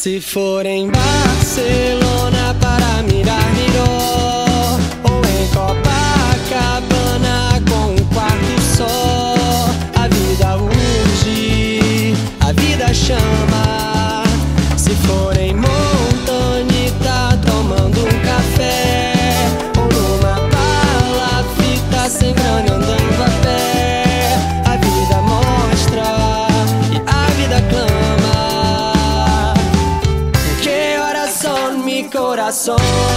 Se for em Barcelona para mirar Miró, ou em Copacabana com um quarto só, a vida urge, a vida chama. Se for em Montanita tomando um café, ou numa palafita sem grana andando a pé, a vida mostra e a vida clama. Que horas son mi corazón.